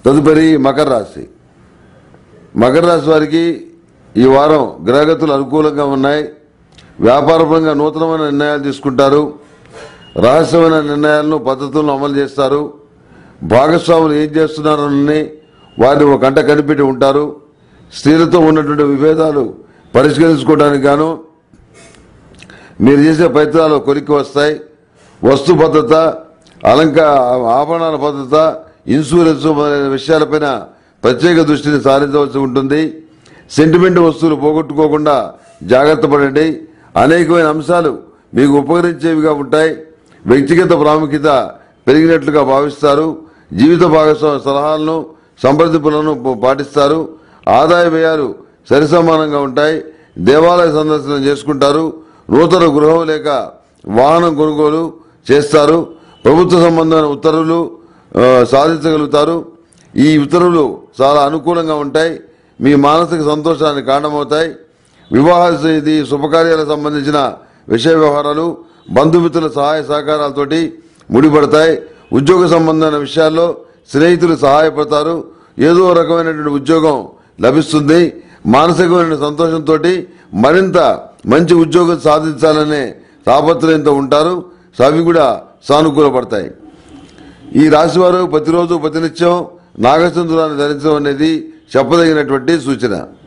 తదుపరి మకర రాశి. మకర రాశి వారికి ఈ వారం గ్రహగతులు అనుకూలంగా ఉన్నాయి. వ్యాపారపరంగా నూతనమైన నిర్ణయాలు తీసుకుంటారు. రహస్యమైన నిర్ణయాలను పద్ధతులను అమలు చేస్తారు. భాగస్వాములు ఏం చేస్తున్నారని వారిని ఒక కంట కనిపెట్టి ఉంటారు. స్త్రీలతో ఉన్నటువంటి విభేదాలు పరిష్కరించుకోవడానికి గాను మీరు చేసే ప్రయత్నాలు కొలిక్కి వస్తాయి. వస్తు భద్రత, ఆభరణాల భద్రత, ఇన్సూరెన్స్ మొదలైన విషయాలపైన ప్రత్యేక దృష్టిని సారించవలసి ఉంటుంది. సెంటిమెంట్ వస్తువులు పోగొట్టుకోకుండా జాగ్రత్త పడండి. అనేకమైన అంశాలు మీకు ఉపకరించేవిగా ఉంటాయి. వ్యక్తిగత ప్రాముఖ్యత పెరిగినట్లుగా భావిస్తారు. జీవిత భాగస్వామి సలహాలను, సంప్రదింపులను పాటిస్తారు. ఆదాయ వ్యయాలు సరిసమానంగా ఉంటాయి. దేవాలయ సందర్శన చేసుకుంటారు. నూతన గృహం లేక వాహనం కొనుగోలు చేస్తారు. ప్రభుత్వ సంబంధమైన ఉత్తర్వులు సాధించగలుగుతారు. ఈ ఉత్తర్వులు చాలా అనుకూలంగా ఉంటాయి. మీ మానసిక సంతోషానికి కారణమవుతాయి. వివాహ శుభకార్యాలకు సంబంధించిన విషయ వ్యవహారాలు బంధుమిత్రుల సహాయ సహకారాలతోటి ముడిపడతాయి. ఉద్యోగ సంబంధమైన విషయాల్లో స్నేహితులు సహాయపడతారు. ఏదో రకమైనటువంటి ఉద్యోగం లభిస్తుంది. మానసికమైన సంతోషంతో మరింత మంచి ఉద్యోగం సాధించాలనే తాపత్రయంతో ఉంటారు. అవి కూడా సానుకూలపడతాయి. ఈ రాశి వారు ప్రతిరోజు ప్రతినిత్యం నాగసింధూరాన్ని ధరించడం అనేది చెప్పదగినటువంటి సూచన.